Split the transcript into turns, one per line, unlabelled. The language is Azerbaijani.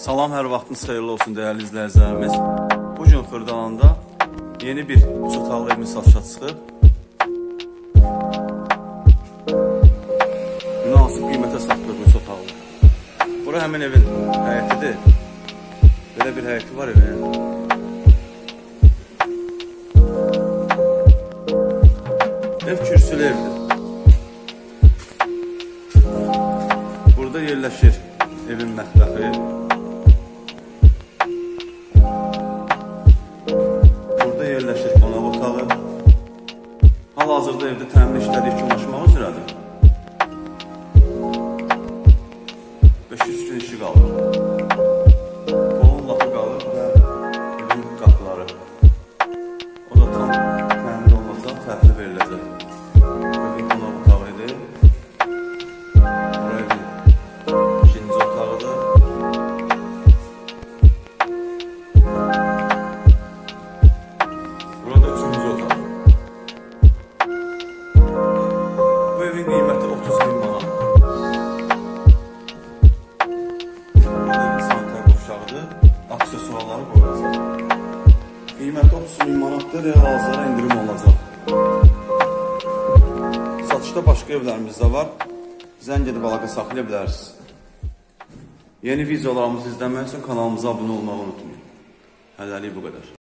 Salam, hər vaxtınız xeyirli olsun dəyərli izləyicilərimiz. Bu gün Xırdalanda yeni bir üç otaqlı evimiz satışa çıxıb. Münasib qiymətə satılır bu üç otaqlı. Bura həmin evin həyətidir. Belə bir həyəti var evin. Ev kürsülü evdir. Burada yerləşir evin mətbəxi. Burada yerləşir qonaq otağı. Hal-hazırda evdə təmir işləri yekunlaşmaq üzrədir. 500 gün işi qalır. Kolun lafı qalır və evin qapıları. O da tam təmir olunacaq, təhvil veriləcək. Evin qonaq otağı idi. Bura evin ikinci otağıdır. Burada üçüncü otaq. Bu evin qiyməti 30.000 manat. Burada evin sanitar qovşağıdır. Aksesuarları qoyulacaq. Qiyməti 30.000 manatdır. Hal-hazırda indirim olacaq. Satışda başqa evlərimiz də var. Zəng edib əlaqə saxlaya bilərsiniz. Yeni videolarımızı izləmək üçün kanalımıza abunə olmağı unutmayın. Hələlik bu qədər.